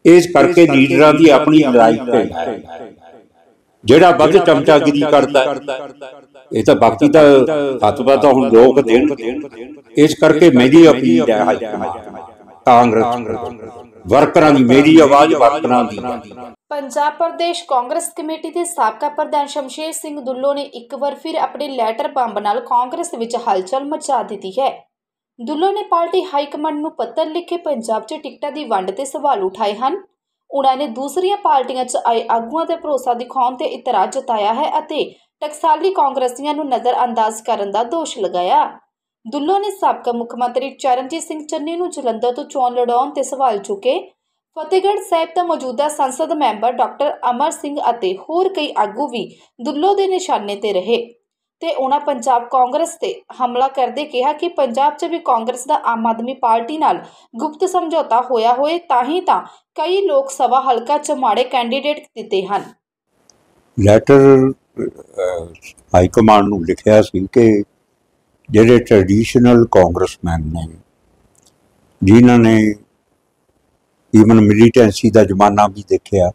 इस करके लीडरां दी अपनी लड़ाई है। ਜਿਹੜਾ ਵੱਧ ਚਮਚਾगिरी करता ये तो बाकी का फतवा तो हुण लोग देणगे। इस करके मेरी अपील है हाईकमान कांग्रेस वर्करां दी, मेरी आवाज़ वर्करां दी। पंजाब प्रदेश कांग्रेस कमेटी के साबका प्रधान शमशेर सिंह दुल्लो ने एक बार फिर अपने लैटर बंब नाल कांग्रेस विच हलचल मचा दी है। दुल्लो ने पार्टी हाईकमान नूं पत्र लिख के पंजाब च टिकटां दी वंड ते सवाल उठाए हैं। उन्होंने दूसरिया पार्टियां च आए आगुआं ते भरोसा दिखाउण ते इतराज़ जताया है अते टकसाली कांग्रेसियां नूं नज़रअंदाज करन दा दोष लगाया। दुल्लो ने साबका मुख्यमंत्री चरणजीत सिंह चन्नी नूं जलंधर तो चोण लड़ाउण ते सवाल चुके। फतेहगढ़ साहिब दा मौजूदा संसद मैंबर डॉक्टर अमर सिंह अते होर कई आगू भी दुल्लो दे निशाने ते रहे ते उन्हां पंजाब कांग्रेस ते हमला करदे कहा कि पंजाब च भी कांग्रेस दा आम आदमी पार्टी नाल गुप्त समझौता होया होए तां कई लोक सभा हलका च माड़े कैंडीडेट दिते हन। लैटर हाईकमान नूं लिखिया सी कि जिहड़े ट्रैडिशनल कांग्रेसमैन ने जिन्हां ने ईवन मिलीटेंसी का जमाना भी देखिया,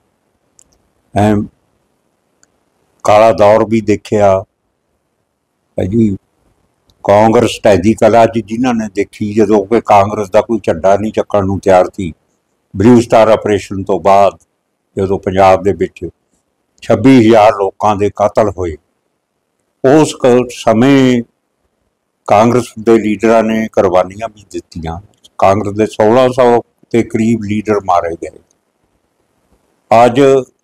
काला दौर भी देखिया जी, कांग्रेस ढैदी कला जिन्हां ने देखी जदों कि कांग्रेस का कोई झंडा नहीं चक्कण नूं तैयार थी। ब्लू स्टार ऑपरेशन तो बाद जदों पंजाब दे विच 26,000 लोगों के कतल होए, उस समय कांग्रेस के लीडरां ने कुर्बानियां भी दित्तियां। कांग्रेस के 1600 के करीब लीडर मारे गए। अज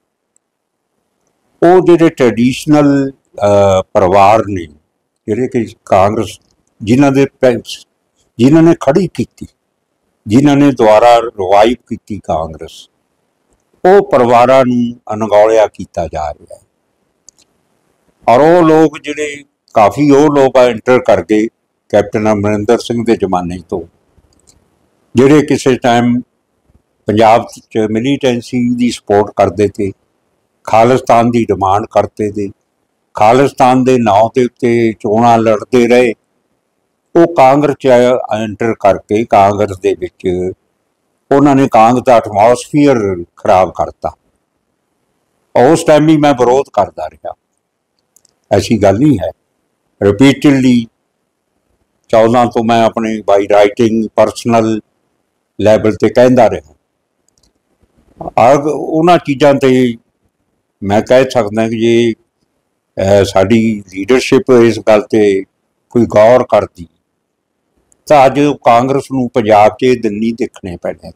वो जिहड़े ट्रैडिशनल परिवार ने जिहड़े कि कांग्रेस जिन्हां ने खड़ी की, जिन्हां ने द्वारा रिवाइव की कांग्रेस, वो परिवारां नूं अनगौलिया किया जा रहा है। और वो लोग जिहड़े काफ़ी वो लोग एंटर कर गए कैप्टन अमरिंदर सिंह के जमाने तो, जिहड़े किसी टाइम पंजाब च मिलीटेंसी की सपोर्ट करते थे, खालिस्तान की डिमांड करते थे, खालिस्तान के नाम के उत्ते चोणां लड़ते रहे। वो कांग्रेस च एंटर करके कांग्रेस दे विच उन्होंने कांग्रेस का एटमोसफीयर खराब करता। उस टाइम भी मैं विरोध करता रहा, ऐसी गल नहीं है। रिपीटडली 14 तो मैं अपने बाई राइटिंग परसनल लैवल पर कहता रहा। उन्हां चीज़ों ते मैं कह सकदा कि जे साडी लीडरशिप इस गल ते कोई गौर करती तो अज कांग्रेस नूं पंजाब च ये दिन नहीं देखने पैने।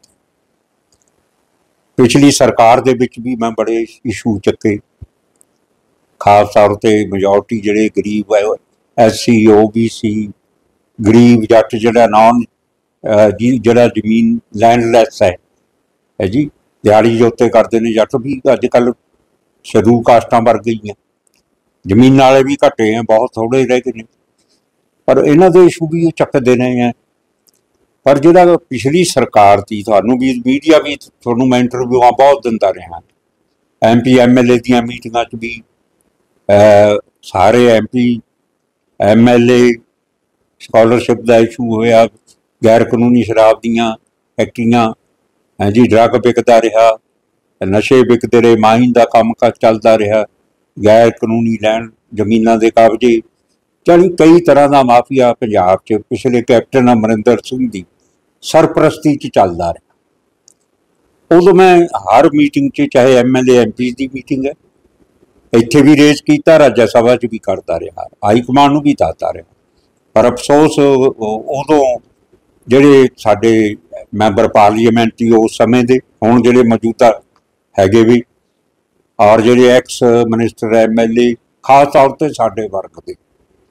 पिछली सरकार दे विच भी मैं बड़े इशू चुके, खास तौर पर मेजोरिटी जिहड़े गरीब है SC OBC गरीब जट जिहड़ा नॉन जिहड़ा जमीन लैंडलैस है जी, दिहाड़ी जोते करते हैं जट भी अजकल शेड्यूल कास्टां वर्ग गई, जमीन वाले भी घटे हैं, बहुत थोड़े रह गए, पर इन्हों के इशू भी चकते रहे हैं। पर जो पिछली सरकार थी, थानू भी मीडिया भी थोनू मैं इंटरव्यूआं बहुत दिता रहा, MP MLA दी मीटिंगां च भी सारे MP MLA स्कॉलरशिप का इशू होया, गैर कानूनी शराब दियां फैक्ट्रियां हैं जी, ड्रग विकता रहा, नशे विकते रहे, माइन का काम काज चलता रहा, गैर कानूनी लैंड जमीनों के कब्जे, यानी कई तरह का माफिया पंजाब च पिछले कैप्टन अमरिंदर सिंह की सरपरस्ती च चलता रहा। उदों मैं हर मीटिंग च, चाहे MLA MP की मीटिंग है, इत्थे भी रेज किया, राज्य सभा च भी करता रहा, हाईकमान नूं भी दसदा रहा। पर अफसोस उदों जिहड़े साडे मैंबर पार्लीमेंट उस समय के हुण जिहड़े मौजूदा हैगे भी और जिहड़े एक्स मिनिस्टर MLA खास तौर पर साडे वर्ग के,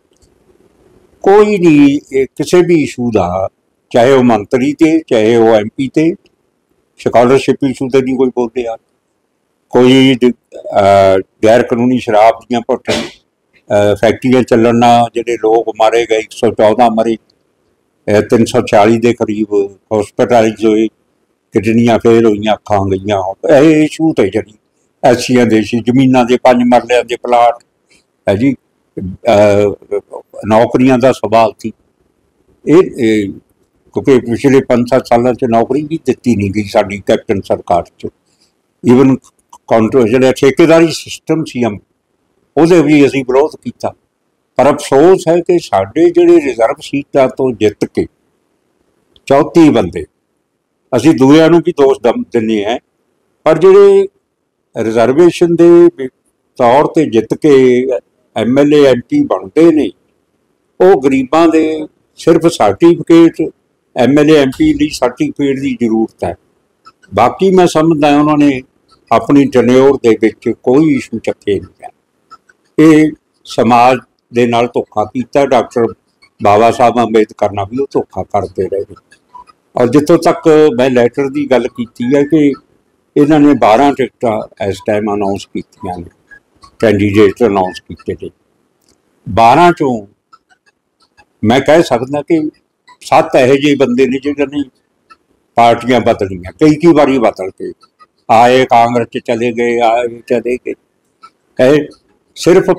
कोई नहीं किसी भी इशू का, चाहे वह मंत्री थे चाहे वह MP थे, स्कॉलरशिप इशू तो नहीं कोई बोलिया, कोई गैर कानूनी शराब दियां भट्ट फैक्ट्रियां चलन जिहड़े लोग मारे गए, 114 मरे, 346 के करीब हॉस्पिटलाइज होए, किडनियां फेल हुई, अखां गई, इशू तो जी SCआं दे जमीनों के 5 मरलियां के प्लाट है जी, नौकरियां का सवाल थी। क्योंकि पिछले 5-7 सालों च नौकरी भी दी नहीं गई साड़ी कैप्टन सरकार च। ईवन जो ठेकेदारी सिस्टम सी ਉਹਦੇ भी असीं विरोध किया। पर अफसोस है कि साढ़े ਜਿਹੜੇ रिजर्व सीटां तो जित के 34 बंदे असीं दूरिਆਂ ਨੂੰ भी दोष दिंदे हैं, पर ਜਿਹੜੇ रिजर्वेशन के तौर पर जित के MLA MP बनते ने वो गरीबां दे सिर्फ सर्टिफिकेट MLA MP ਲਈ सर्टिफिकेट की जरूरत है। बाकी मैं समझदा उन्होंने अपनी टन्योर दे विच कोई इशू चुके नहीं है। ये समाज दे नाल धोखा कीता। डॉक्टर बाबा साहब अंबेडकर नाल भी वो धोखा करते रहे। और जितों तक मैं लैटर की गल की है कि इन्होंने 12 टिकट इस टाइम अनाउंस की कैंडीडेट अनाउंस किए थे। 12 चों मैं कह सकदा कि 7 ਇਹੋ ਜਿਹੇ बंदे ने जिन्होंने पार्टियां बदलियां, कई बारी बदल के आए, कांग्रेस च चले गए, आए चले गए। है सिर्फ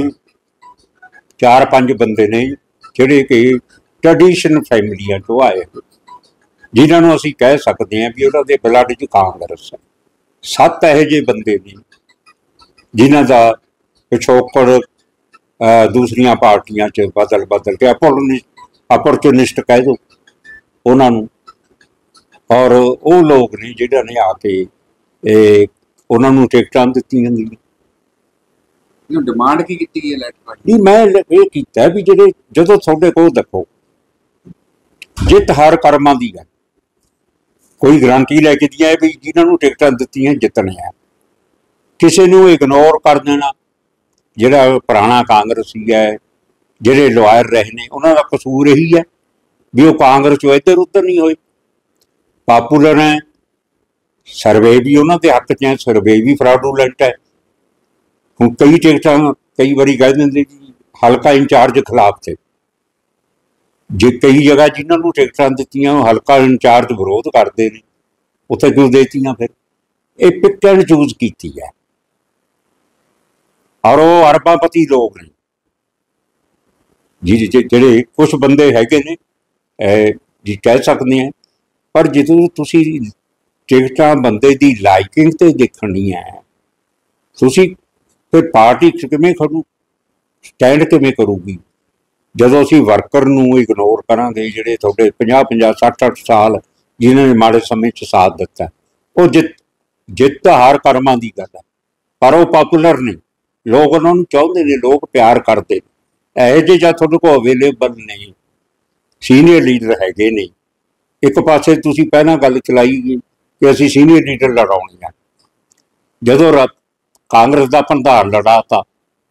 4-5 बंदे ने जिहड़े कि ट्रैडिशन फैमिलियां चों आए, जिन्होंने असीं कह सकते हैं भी उन्होंने ब्लड च कांग्रेस है। 7 ਇਹੋ ਜਿਹੇ बंदे ने जिन्हों का पिछोकड़ दूसरिया पार्टियां च बदल के अपॉर्चुनिस्ट कह दो उन्होंने। और वो लोग ने जिन्होंने आके उन्होंने टिकटां दित्तियां गईयां। डिमांड की गई है लैटर नहीं, मैं ये किया भी जो थोड़े को देखो जित हार कर्मां दी है, कोई गारंटी लैके दी है भी जिन्होंने टिकटां दित्तियां जितने है। किसी नूं इग्नोर कर देना, जिहड़ा पुराना कांग्रेसी है, जिहड़े लॉयर रहे ने, उन्हां दा कसूर यही है भी वो कांग्रेस चों इधर उधर नहीं होए। पापूलर है, सर्वे भी उन्हां दे हक च है, सर्वे भी फ्राडूलेंट है। हुण कई टिकटां कई बारी कह देंदे जी हलका इंचार्ज खिलाफ थे, जे कई जगह जिन्होंने टिकटां दित्तियां हलका इंचार्ज विरोध करते हैं, उत्थे क्यों देतियां? फिर ये पिक एंड चूज की है। और वो अरबापति लोग ने जी जिहड़े कुछ बंदे हैगे ने जी कह सकते हैं। पर जो तुसी टिकटां बंदे की लाइकिंग ते देखनी है, तुसी फिर पार्टी किवें खड़ू, स्टैंड किवें करूगी जदों असीं वर्कर नूं इग्नोर करांगे? जिहड़े तुहाडे 50-50 60-60 साल जिन्होंने माड़े समय च साथ दिता, वो जित हार कर्मां दी गल है। पर वो पॉपूलर ने, लोग उन्होंने चाहुंदे ने, लोग प्यार करते इहो जिहे जां तुहाडे कोल अवेलेबल नहीं, सीनियर लीडर हैगे ने। एक पासे तुसीं पहलां गल चलाई कि असीं सीनियर लीडर लड़ाउणे आ, जदों कांग्रेस का भंडार लड़ाता,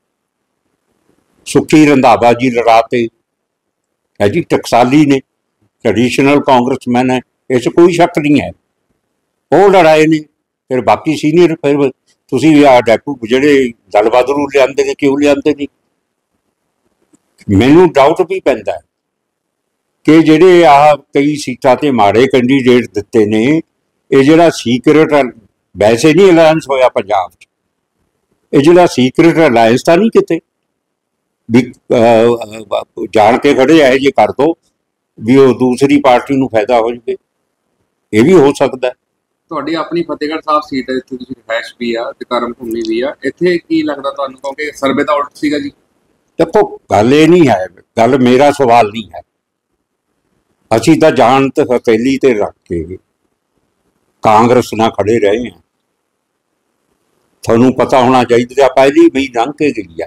सुखी रंधावा जी लड़ाते है जी, टकसाली ने ट्रैडिशनल कांग्रेसमैन है, इस कोई शक नहीं है, वो लड़ाए ने। फिर बाकी सीनियर फिर तुसीं डैपू जिहड़े दल बदलू लिआंदे ने, क्यों लिआंदे नहीं? मैनूं डाउट भी पैंदा है कि जिहड़े कई सीटां ते माड़े कैंडीडेट दिते ने, ये जिहड़ा सीक्रेट वैसे नहीं अलायंस होया पंजाब च, ये जिहड़ा सीक्रेट अलायंस तां नहीं किते भी जान के खड़े है जे कर दो भी वो दूसरी पार्टी नूं फायदा हो जाए, ये भी हो सकता है। ਤੁਹਾਡੀ ਆਪਣੀ ਫਤਿਹਗੜ੍ਹ ਸਾਹਿਬ ਸੀਟ ਹੈ, ਇੱਥੇ ਤੁਸੀਂ ਰਿਹਾਇਸ਼ ਵੀ ਆ ਤੇ ਕਰਮ ਭੂਮੀ ਵੀ ਆ, ਇੱਥੇ ਕੀ ਲੱਗਦਾ ਤੁਹਾਨੂੰ? ਕਿਉਂਕਿ ਸਰਵੇ ਤਾਂ ਉਲਟ ਸੀਗਾ ਜੀ। देखो गल ये नहीं है, गल मेरा सवाल नहीं है। असीं तां जान ते हथेली ते रख के कांग्रेस नाल खड़े रहे हैं। तुहानूं पता होना चाहिए पहली मई लंघ के गई है।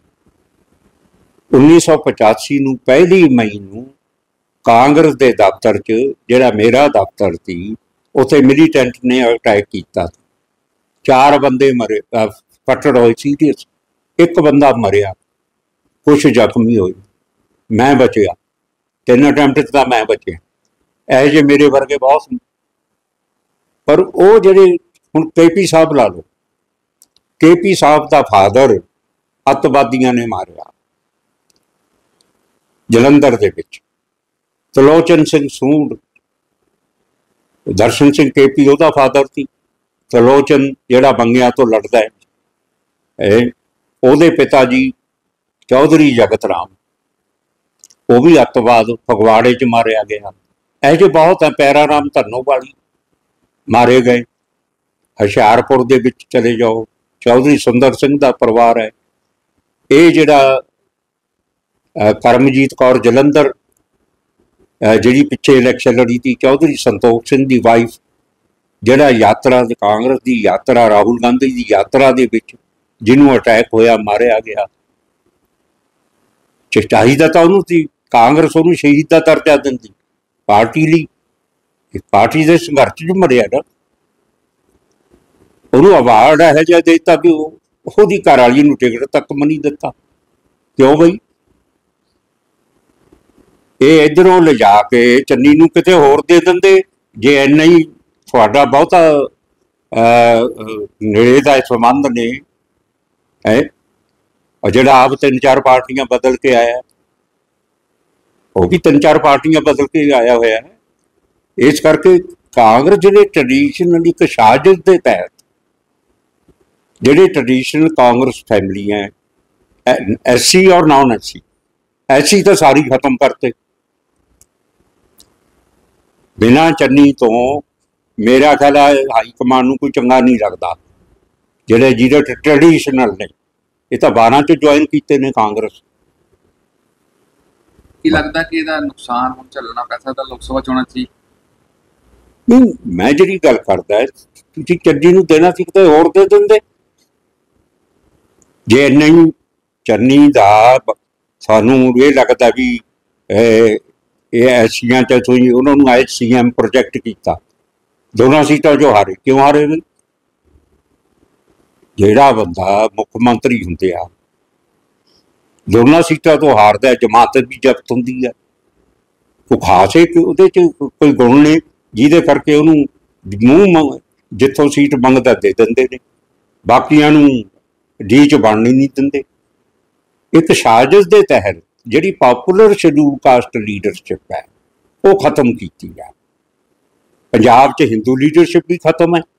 1985 नूं पहली मई नूं कांग्रेस के दफ्तर च जिहड़ा मेरा दफ्तर सी, उत्थे मिलीटेंट ने अटैक किया। 4 बंदे मरे, फट्टड़ होए सीरियस, एक बंदा मरिया, कुछ जख्मी होए, मैं बचिया। 3 अटैम्प्ट तां मैं बचिया। ਇਹੋ ਜਿਹੇ मेरे वर्गे बहुत ने। पर वो ਜਿਹੜੇ हुण KP साहब ला लो, KP साहब का फादर अतवादियों ने मारिया जलंधर दे विच। त्रिलोचन सिंह सूंड, दर्शन सिंह KP ਉਹਦਾ फादर थी। त्रिलोचन ਜਿਹੜਾ ਬੰਗਿਆਂ तो लड़ता है, ਉਹਦੇ पिता जी चौधरी जगत राम, वो भी अतवाद फगवाड़े च मारिया गया। ਇਹੋ बहुत है। पैरा राम धन्नोवाली मारे गए। ਹੁਸ਼ਿਆਰਪੁਰ ਦੇ ਵਿੱਚ चले जाओ, चौधरी सुंदर सिंह का परिवार है। ये जिहड़ा करमजीत कौर जलंधर जिहड़ी पिछे इलैक्शन लड़ी थी, चौधरी संतोख सिंह की वाइफ, जिहड़ा यात्रा कांग्रेस की यात्रा, राहुल गांधी की यात्रा दे विच जिन्हों अटैक होया, मारिया गया। चाहिदा तां उहनूं सी, कांग्रेस उहनूं शहीद का दर्जा दिंदी, पार्टी लई पार्टी के संघर्ष च मरिया ना। उहनूं अवार्ड इहो जिहा देता भी ਉਹਦੀ घर वाली नूं टिकट तक नहीं दिता। क्यों बई? ये इधरों ले जाके चन्नी नूं किते होर दे दिंदे जे इन्ना ही तुहाडा बहुता नेड़े दा संबंध ने है। और जिहड़ा आप 3-4 पार्टियां बदल के आया, वो भी 3-4 पार्टियां बदल के आया होया है। इस करके कांग्रेस जिहड़े ट्रैडिशनल एक साजिश के तहत जिहड़े ट्रैडिशनल कांग्रेस फैमिली हैं, SC और नॉन SC, SC तो सारी खत्म करते। बिना चन्नी तो मेरा ख्याल है हाई कमान नूं कोई चंगा नहीं लगता। जिहड़े जिहड़े ट्रैडिशनल ने, ये तो 12 च ज्वाइन कीते ने कांग्रेस। ਕੀ ਲੱਗਦਾ ਕਿ ਇਹਦਾ ਨੁਕਸਾਨ ਹੁਣ ਝੱਲਣਾ ਪੈ ਸਕਦਾ ਲੋਕ ਸਭਾ ਚੋਣਾਂ 'ਚ? नहीं, मैं जिहड़ी गल करदा तुसीं चन्नी नूं देना सी किते होर दे दिंदे। जे नहीं चन्नी का सानू ये लगता भी ये SCयां उन्होंने आए CM प्रोजेक्ट किया, दोनों सीटां जो हारे। क्यों हारे? भी जिहड़ा बंदा मुख्यमंत्री हुंदे आ, दोनों सीटां तो हारदा, जमानत भी जब्त हुंदी है। कोई खास एक उहदे च कोई गुण ने जिहदे करके उहनूं मूँह जिथों सीट मंगदा दे दिंदे ने, बाकियां नूं डी च बनने नहीं देंगे। एक साजिश के तहत जिहड़ी पॉपुलर शेड्यूल कास्ट लीडरशिप है वो खत्म की है। पंजाब च हिंदू लीडरशिप भी खत्म है,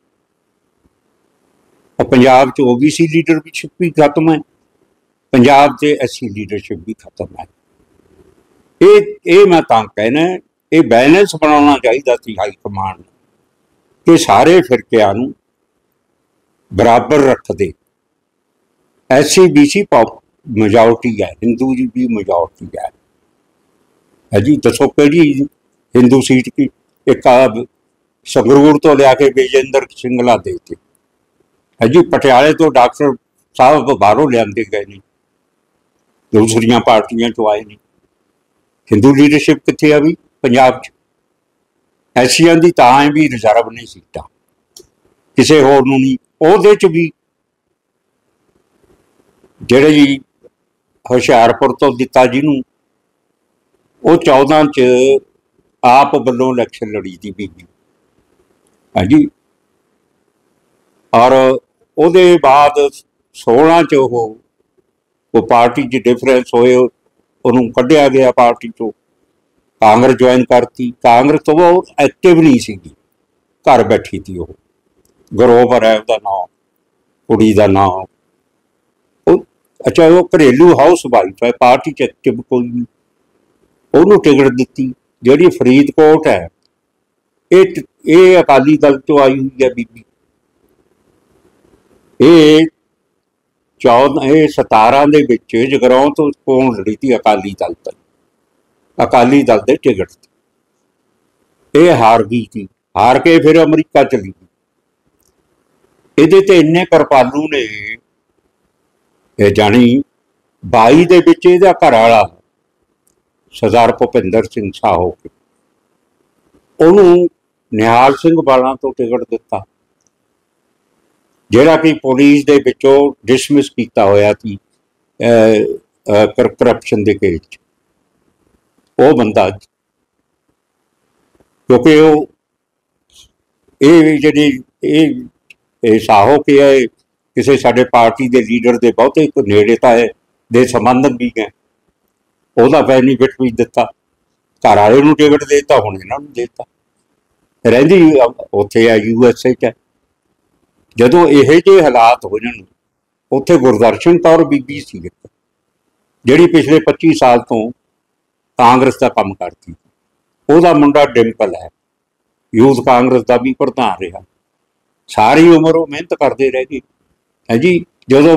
और पंजाब च OBC लीडरशिप भी खत्म है, पंजाब से SC लीडरशिप भी खत्म है। ये मैं तां कहना ये बैलेंस बनाना चाहिए सी हाई कमान कि सारे फिरकियां नूं बराबर रख दे। SC BC मेजोरिटी है, हिंदू जी भी मेजोरिटी है जी। दसो कि हिंदू सीट की एक संगरूर तो लिया के विजेंद्र सिंगला देते है जी, पटियाले तो डॉक्टर साहब बाहरों लियाते गए नहीं, दूसरिया पार्टियां चो आए नहीं। हिंदू लीडरशिप कितने आ भी पंजाब च? SCयां दी तां है भी रिजर्व ने सीटां, किसी होर नूं नहीं। ਉਹਦੇ ਚ भी ਜਿਹੜੇ ਜੀ ਹੁਸ਼ਿਆਰਪੁਰ ਤੋਂ ਦਿੱਤਾ ਜਿਹਨੂੰ, ਉਹ 14 ਚ ਆਪ ਵੱਲੋਂ ਇਲੈਕਸ਼ਨ ਲੜੀ ਸੀ ਬੀਬੀ ਹਾਂਜੀ। ਔਰ ਉਹਦੇ ਬਾਅਦ 16 ਚ ਉਹ ਪਾਰਟੀ 'ਚ ਡਿਫਰੈਂਸ ਹੋਏ, ਉਹਨੂੰ ਕੱਢਿਆ ਗਿਆ ਪਾਰਟੀ ਚੋਂ, ਕਾਂਗਰਸ ਜੁਆਇਨ ਕਰਤੀ। ਕਾਂਗਰਸ ਤੋਂ ਉਹ ਐਕਟਿਵ ਨਹੀਂ ਸੀਗੀ, घर बैठी थी। वो ग्रोवर है उसका नाम, कुड़ी का नाम। अच्छा वो घरेलू हाउस वाइफ है, पार्टी च एक्टिव कोई नहीं। उन्होंने टिकट दी जी फरीदकोट है, ये अकाली दल चो आई हुई है बीबी। ये 17 ਦੇ ਵਿੱਚ ਜਗਰਾਉਂ ਤੋਂ ਚੋਣ ਲੜੀ थी अकाली दल तक, अकाली दल के टिकट से। ये हार गई थी, हार के फिर अमरीका चली गई। ये इन्ने कृपालू ने जानी 22 ਦੇ ਵਿੱਚ ਇਹਦਾ घर वाला सरदार भुपिंदर सिंह साहो ਉਹਨੂੰ ਨਿਹਾਲ ਸਿੰਘ ਵਾਲਾਂ ਤੋਂ टिकट दिता, ਜਿਹੜਾ कि पुलिस ਦੇ ਵਿੱਚੋਂ डिसमिस किया होया थी करप्शन के केस। वो बंदा क्योंकि ये साहो के है किसी साडे पार्टी के लीडर के बहुते नेड़ेता है दे संबंध भी हैं, ਉਹਦਾ बेनीफिट भी दिता, घर वाले ਨੂੰ टिकट देता, हुण इन्हां ਨੂੰ देता। रहिंदी उत्थे है USA च। जदों इहो ਜਿਹੇ हालात हो जाण, उत्थे गुरदर्शन कौर बीबी सी जिहड़ी पिछले 25 साल तो कांग्रेस का काम करती, ਉਹਦਾ ਮੁੰਡਾ ਡਿੰਪਲ ਹੈ, ਯੂਥ ਕਾਂਗਰਸ ਦਾ ਵੀ ਪ੍ਰਧਾਨ ਰਿਹਾ। ਸਾਰੀ ਉਮਰ ਉਹ ਮਿਹਨਤ ਕਰਦੇ ਰਹਿ ਗਏ ਹੈ ਜੀ। ਜਦੋਂ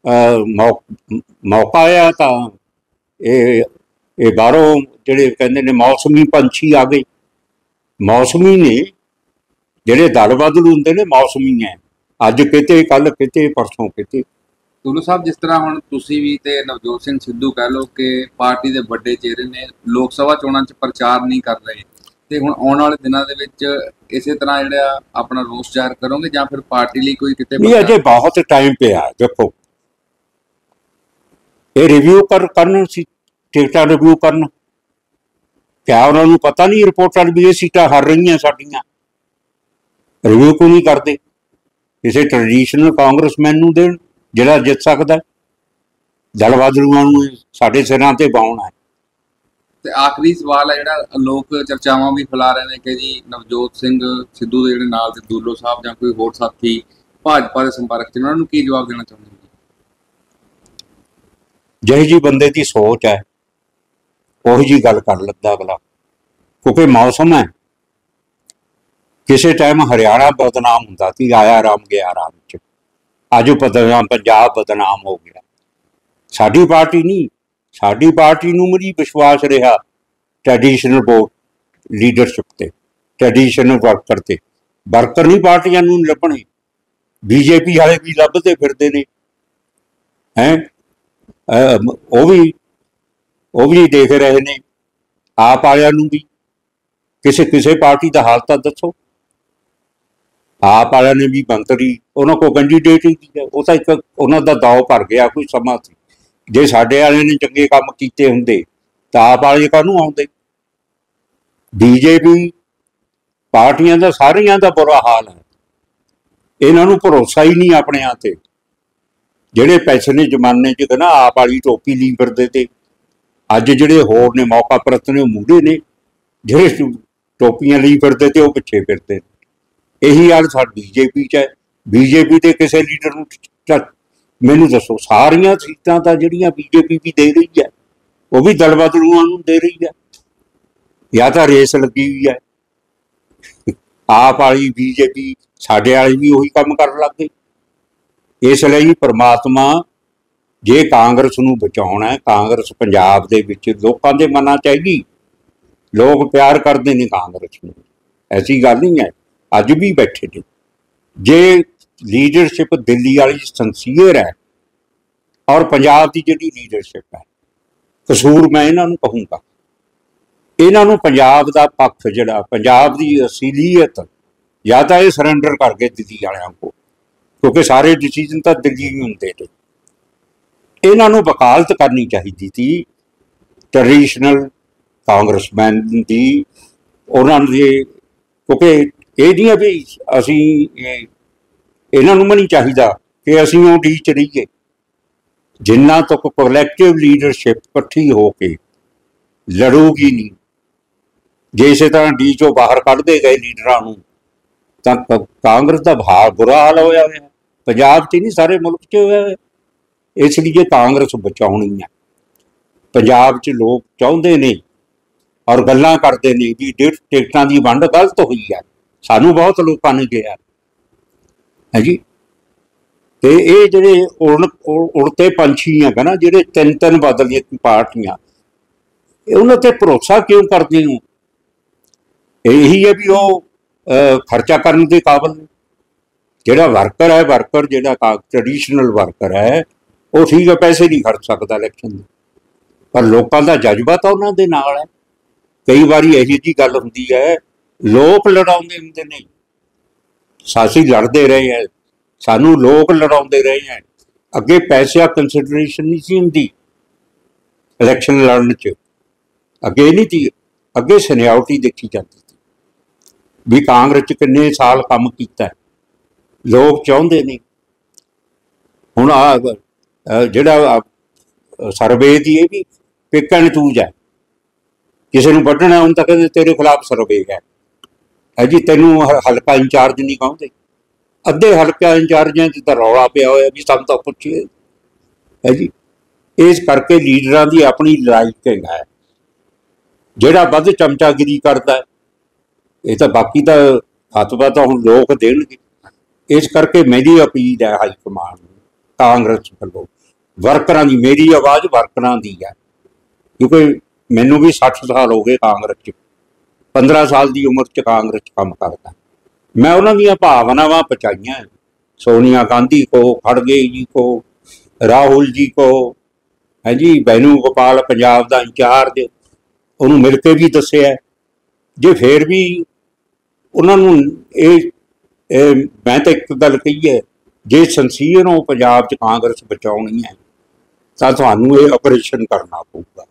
ਮੌਕਾ ਆਇਆ ਤਾਂ ਇਹ ਬਾਹਰੋਂ ਜਿਹੜੇ ਕਹਿੰਦੇ ਨੇ ਮੌਸਮੀ ਪੰਛੀ ਆ ਗਏ। ਮੌਸਮੀ ਨੇ ਜਿਹੜੇ ਦਲ ਬਦਲ ਹੁੰਦੇ ਨੇ, ਮੌਸਮੀ ਹੈ, ਅੱਜ ਕਿਤੇ ਕੱਲ ਕਿਤੇ ਪਰਸੋਂ ਕਿਤੇ। ਤੁਲੂ ਸਾਹਿਬ, ਜਿਸ ਤਰ੍ਹਾਂ ਹੁਣ ਤੁਸੀਂ ਵੀ ਤੇ ਨਵਜੋਤ ਸਿੰਘ ਸਿੱਧੂ ਕਹਿ ਲਓ ਕਿ ਪਾਰਟੀ ਦੇ ਵੱਡੇ ਚਿਹਰੇ ਨੇ, ਲੋਕ ਸਭਾ ਚੋਣਾਂ 'ਚ ਪ੍ਰਚਾਰ ਨਹੀਂ ਕਰ ਰਹੇ, ਤੇ ਹੁਣ ਆਉਣ ਵਾਲੇ ਦਿਨਾਂ ਦੇ ਵਿੱਚ ਇਸੇ ਤਰ੍ਹਾਂ ਜਿਹੜਾ ਆਪਣਾ ਰੋਸ ਜ਼ਾਹਰ ਕਰੋਗੇ ਜਾਂ ਫਿਰ ਪਾਰਟੀ ਲਈ ਕੋਈ ਕਿਤੇ ਨਹੀਂ, ਅਜੇ ਬਹੁਤ ਟਾਈਮ ਪਿਆ। ਦੇਖੋ, ਇਹ ਰਿਵਿਊ ਕਰਨ ਸੀ, ਟਿਕਟਾਂ ਰਿਵਿਊ ਕਰਨ। ਕਿਆ ਉਹਨਾਂ ਨੂੰ ਪਤਾ ਨਹੀਂ ਰਿਪੋਰਟਾਂ ਵੀ ਇਹ ਸੀਟਾਂ ਹਾਰ ਰਹੀਆਂ ਸਾਡੀਆਂ? ਰਿਵਿਊ ਕਿਉਂ ਨਹੀਂ ਕਰਦੇ? ਕਿਸੇ ਟ੍ਰੈਡੀਸ਼ਨਲ ਕਾਂਗਰਸਮੈਨ ਨੂੰ ਦੇਣ ਜਿਹੜਾ ਜਿੱਤ ਸਕਦਾ। ਦਲ ਬਦਲੂਆਂ ਨੂੰ ਸਾਡੇ ਸਿਰਾਂ ਤੇ ਬਾਉਣਾ ਹੈ। ਤੇ ਆਖਰੀ ਸਵਾਲ ਹੈ ਜਿਹੜਾ ਲੋਕ ਚਰਚਾਵਾਂ ਵੀ ਫੈਲਾ ਰਹੇ ਨੇ ਕਿ ਜੀ ਨਵਜੋਤ ਸਿੰਘ ਸਿੱਧੂ ਦੇ ਜਿਹੜੇ ਨਾਲ ਦੇ ਦੁੱਲੋ ਸਾਹਿਬ ਜਾਂ ਕੋਈ ਹੋਰ ਸਾਥੀ ਭਾਜਪਾ ਦੇ ਸੰਪਰਕ 'ਚ, ਉਹਨਾਂ ਨੂੰ ਕੀ ਜਵਾਬ ਦੇਣਾ ਚਾਹੁੰਦੇ ਹੋ? ਜਿਹੀ ਜੀ ਬੰਦੇ ਦੀ ਸੋਚ ਹੈ ਉਹੀ ਜੀ ਗੱਲ ਕਰ ਲੈਂਦਾ ਅਗਲਾ, ਕਿਉਂਕਿ ਮੌਸਮ ਹੈ। ਕਿਸੇ ਟਾਈਮ ਹਰਿਆਣਾ ਬਦਨਾਮ ਹੁੰਦਾ ਸੀ, ਆਇਆ ਰਾਮ ਗਿਆ ਰਾਮ 'ਚ। ਅੱਜ ਪੰਜਾਬ ਬਦਨਾਮ ਹੋ ਗਿਆ। ਸਾਡੀ ਪਾਰਟੀ ਨਹੀਂ, ਸਾਡੀ ਪਾਰਟੀ ਨੂੰ ਮੇਰੀ ਵਿਸ਼ਵਾਸ ਰਿਹਾ ਟ੍ਰੈਡੀਸ਼ਨਲ ਵੋਟ ਲੀਡਰਸ਼ਿਪ ਤੇ, ਟ੍ਰੈਡੀਸ਼ਨਲ ਵਰਕਰ ਤੇ। ਵਰਕਰ ਨਹੀਂ ਪਾਰਟੀਆਂ ਨੂੰ ਲੱਭਣੇ, ਬੀਜੇਪੀ ਵਾਲੇ ਵੀ ਲੱਭਦੇ ਫਿਰਦੇ ਨੇ ਹੈ। ਉਹ ਵੀ ਦੇਖ ਰਹੇ ਨੇ ਆਪ ਵਾਲਿਆਂ ਨੂੰ ਵੀ। ਕਿਸੇ ਪਾਰਟੀ ਦਾ ਹਾਲ ਤਾਂ ਦੱਸੋ। ਆਪ ਵਾਲਿਆਂ ਨੇ ਵੀ ਮੰਤਰੀ, ਉਹਨਾਂ ਕੋਲ ਕੈਂਡੀਡੇਟ ਹੀ ਹੈ। ਉਹ ਤਾਂ ਇੱਕ ਉਹਨਾਂ ਦਾ ਦਾਅ ਭਰ ਗਿਆ ਕੋਈ ਸਮਾਂ ਸੀ। ਜੇ ਸਾਡੇ ਵਾਲਿਆਂ ਨੇ ਚੰਗੇ ਕੰਮ ਕੀਤੇ ਹੁੰਦੇ ਤਾਂ ਆਪ ਵਾਲੇ ਕਾਹਨੂੰ ਆਉਂਦੇ? ਬੀਜੇਪੀ ਪਾਰਟੀਆਂ ਦਾ ਸਾਰੀਆਂ ਦਾ ਬੁਰਾ ਹਾਲ ਹੈ। ਇਹਨਾਂ ਨੂੰ ਭਰੋਸਾ ਹੀ ਨਹੀਂ ਆਪਣਿਆਂ ਤੇ। ਜਿਹੜੇ ਪੈਸੇ ਨੇ ਜ਼ਮਾਨੇ 'ਚ ਕਹਿੰਦਾ ਆਪ ਵਾਲੀ ਟੋਪੀ ਲਈ ਫਿਰਦੇ ਤੇ, ਅੱਜ ਜਿਹੜੇ ਹੋਰ ਨੇ ਮੌਕਾ ਪ੍ਰਸਤ ਨੇ ਉਹ ਮੂਹਰੇ ਨੇ, ਜਿਹੜੇ ਟੋਪੀਆਂ ਲਈ ਫਿਰਦੇ ਤੇ ਉਹ ਪਿੱਛੇ ਫਿਰਦੇ ਨੇ। ਇਹੀ ਹਾਲ ਸਾਡੀ ਬੀਜੇਪੀ 'ਚ ਹੈ। ਬੀਜੇਪੀ ਦੇ ਕਿਸੇ ਲੀਡਰ ਨੂੰ ਮੈਨੂੰ ਦੱਸੋ, ਸਾਰੀਆਂ ਸੀਟਾਂ ਤਾਂ ਜਿਹੜੀਆਂ ਬੀਜੇਪੀ ਵੀ ਦੇ ਰਹੀ ਹੈ ਉਹ ਵੀ ਦਲ ਬਦਲੂਆਂ ਨੂੰ ਦੇ ਰਹੀ ਹੈ, ਜਾਂ ਤਾਂ ਰੇਸ ਲੱਗੀ ਹੋਈ ਹੈ। ਆਪ ਵਾਲੀ ਬੀਜੇਪੀ, ਸਾਡੇ ਵਾਲੀ ਵੀ ਉਹੀ ਕੰਮ ਕਰਨ ਲੱਗ ਗਏ। ਇਸ ਲਈ ਪਰਮਾਤਮਾ, ਜੇ ਕਾਂਗਰਸ ਨੂੰ ਬਚਾਉਣਾ ਹੈ, ਕਾਂਗਰਸ ਪੰਜਾਬ ਦੇ ਵਿੱਚ ਲੋਕਾਂ ਦੇ ਮਨਾਂ 'ਚ ਹੈਗੀ। ਲੋਕ ਪਿਆਰ ਕਰਦੇ ਨੇ ਕਾਂਗਰਸ ਨੂੰ, ਐਸੀ ਗੱਲ ਨਹੀਂ ਹੈ। ਅੱਜ ਵੀ ਬੈਠੇ ਨੇ। ਜੇ ਲੀਡਰਸ਼ਿਪ ਦਿੱਲੀ ਵਾਲੀ ਸਿੰਸੀਅਰ ਹੈ ਔਰ ਪੰਜਾਬ ਦੀ ਜਿਹੜੀ ਲੀਡਰਸ਼ਿਪ ਹੈ, ਕਸੂਰ ਮੈਂ ਇਹਨਾਂ ਨੂੰ ਕਹੂੰਗਾ। ਇਹਨਾਂ ਨੂੰ ਪੰਜਾਬ ਦਾ ਪੱਖ, ਜਿਹੜਾ ਪੰਜਾਬ ਦੀ ਅਸਲੀਅਤ, ਜਾਂ ਤਾਂ ਇਹ ਸਰੈਂਡਰ ਕਰ ਗਏ ਦਿੱਲੀ ਵਾਲਿਆਂ ਕੋਲ, ਕਿਉਂਕਿ ਸਾਰੇ ਡਿਸੀਜ਼ਨ ਤਾਂ ਦਿੱਲੀ ਹੀ ਹੁੰਦੇ ਨੇ। ਇਹਨਾਂ ਨੂੰ ਵਕਾਲਤ ਕਰਨੀ ਚਾਹੀਦੀ ਸੀ ਟ੍ਰੈਡੀਸ਼ਨਲ ਕਾਂਗਰਸਮੈਨ ਦੀ, ਉਹਨਾਂ ਦੇ। ਕਿਉਂਕਿ ਇਹ ਨਹੀਂ ਹੈ ਵੀ ਅਸੀਂ, ਇਹਨਾਂ ਨੂੰ ਨਹੀਂ ਚਾਹੀਦਾ ਕਿ ਅਸੀਂ ਉਹ ਡੀ 'ਚ ਰਹੀਏ। ਜਿੰਨਾ ਤੱਕ ਕੋਲੈਕਟਿਵ ਲੀਡਰਸ਼ਿਪ ਇਕੱਠੀ ਹੋ ਕੇ ਲੜੂਗੀ ਨਹੀਂ, ਜੇ ਇਸੇ ਤਰ੍ਹਾਂ ਡੀ 'ਚੋਂ ਬਾਹਰ ਕੱਢਦੇ ਗਏ ਲੀਡਰਾਂ ਨੂੰ, ਤਾਂ ਕਾਂਗਰਸ ਦਾ ਬੁਰਾ ਹਾਲ ਹੋਇਆ ਹੋਇਆ। ਪੰਜਾਬ 'ਚ ਨਹੀਂ, ਸਾਰੇ ਮੁਲਕ 'ਚ ਹੋਇਆ ਹੋਇਆ। ਇਸ ਲਈ ਕਾਂਗਰਸ ਬਚਾਉਣੀ ਹੈ। ਪੰਜਾਬ 'ਚ ਲੋਕ ਚਾਹੁੰਦੇ ਨੇ ਔਰ ਗੱਲਾਂ ਕਰਦੇ ਨੇ ਵੀ ਟਿਕਟਾਂ ਦੀ ਵੰਡ ਗਲਤ ਹੋਈ ਹੈ। ਸਾਨੂੰ ਬਹੁਤ ਲੋਕਾਂ ਨੇ ਕਿਹਾ ਹੈ ਜੀ। ਤੇ ਇਹ ਜਿਹੜੇ ਉੜਤੇ ਪੰਛੀ ਹੈਗਾ ਨਾ, ਜਿਹੜੇ ਤਿੰਨ ਬਦਲੀਆਂ ਪਾਰਟੀਆਂ, ਉਹਨਾਂ ਤੇ ਭਰੋਸਾ ਕਿਉਂ ਕਰਦੇ ਹੋ? ਇਹੀ ਹੈ ਵੀ ਉਹ ਖਰਚਾ ਕਰਨ ਦੇ ਕਾਬਲ ਨੇ। ਜਿਹੜਾ ਵਰਕਰ ਹੈ, ਜਿਹੜਾ ਟ੍ਰੈਡੀਸ਼ਨਲ ਵਰਕਰ ਹੈ, ਉਹ ਠੀਕ ਹੈ, ਪੈਸੇ ਨਹੀਂ ਖਰਚ ਸਕਦਾ ਇਲੈਕਸ਼ਨ ਦੇ, ਪਰ ਲੋਕਾਂ ਦਾ ਜਜ਼ਬਾ ਤਾਂ ਉਹਨਾਂ ਦੇ ਨਾਲ ਹੈ। ਕਈ ਵਾਰੀ ਇਹੋ ਜਿਹੀ ਗੱਲ ਹੁੰਦੀ ਹੈ, ਲੋਕ ਲੜਾਉਂਦੇ ਹੁੰਦੇ ਨੇ। ਅਸੀਂ ਲੜਦੇ ਰਹੇ ਹੈ, ਸਾਨੂੰ ਲੋਕ ਲੜਾਉਂਦੇ ਰਹੇ ਹੈ। ਅੱਗੇ ਪੈਸਿਆਂ ਕੰਸੀਡਰੇਸ਼ਨ ਨਹੀਂ ਸੀ ਹੁੰਦੀ ਇਲੈਕਸ਼ਨ ਲੜਨ 'ਚ। ਅੱਗੇ ਨਹੀਂ ਸੀ, ਅੱਗੇ ਸੀਨੀਅਰਟੀ ਦੇਖੀ ਜਾਂਦੀ ਸੀ ਵੀ ਕਾਂਗਰਸ 'ਚ ਕਿੰਨੇ ਸਾਲ ਕੰਮ ਕੀਤਾ। ਲੋਕ ਚਾਹੁੰਦੇ ਨੇ। ਹੁਣ ਜਿਹੜਾ ਸਰਵੇ ਦੀ, ਇਹ ਵੀ ਪਿਕ ਐਂਡ ਚੂਜ਼ ਹੈ। ਕਿਸੇ ਨੂੰ ਵੱਢਣਾ ਹੁਣ ਤਾਂ ਕਹਿੰਦੇ ਤੇਰੇ ਖਿਲਾਫ ਸਰਵੇ ਹੈ ਜੀ, ਤੈਨੂੰ ਹਲਕਾ ਇੰਚਾਰਜ ਨਹੀਂ ਕਹਾਉਂਦੇ। ਅੱਧੇ ਹਲਕਾ ਇੰਚਾਰਜਾਂ 'ਚ ਤਾਂ ਰੌਲਾ ਪਿਆ ਹੋਇਆ ਵੀ ਸਾਨੂੰ ਤਾਂ ਪੁੱਛੀਏ ਹੈ ਜੀ। ਇਸ ਕਰਕੇ ਲੀਡਰਾਂ ਦੀ ਆਪਣੀ ਲਾਈਕਿੰਗ ਹੈ। ਜਿਹੜਾ ਵੱਧ ਚਮਚਾਗਿਰੀ ਕਰਦਾ ਹੈ, ਇਹ ਤਾਂ ਬਾਕੀ ਤਾਂ ਫਤਵਾ ਤਾਂ ਹੁਣ ਲੋਕ ਦੇਣਗੇ। ਇਸ ਕਰਕੇ ਮੇਰੀ ਅਪੀਲ ਹੈ ਹਾਈ ਕਮਾਂਡ ਨੂੰ, ਕਾਂਗਰਸ ਵੱਲੋਂ, ਵਰਕਰਾਂ ਦੀ, ਮੇਰੀ ਆਵਾਜ਼ ਵਰਕਰਾਂ ਦੀ ਹੈ, ਕਿਉਂਕਿ ਮੈਨੂੰ ਵੀ 60 ਸਾਲ ਹੋ ਗਏ ਕਾਂਗਰਸ 'ਚ, 15 ਸਾਲ ਦੀ ਉਮਰ 'ਚ ਕਾਂਗਰਸ 'ਚ ਕੰਮ ਕਰਦਾ। ਮੈਂ ਉਹਨਾਂ ਦੀਆਂ ਭਾਵਨਾਵਾਂ ਪਹੁੰਚਾਈਆਂ, सोनिया गांधी को, खड़गे जी को, राहुल जी को, है जी, बैनू गोपाल पंजाब का इंचार्ज, उन्होंने मिल के भी दसिया। जे फिर भी उन्होंने मैं तो एक गल कही है, जे संसीयरों पंजाब च कांग्रेस बचाउणी है तो तुहानूं ये ऑपरेशन करना पऊगा।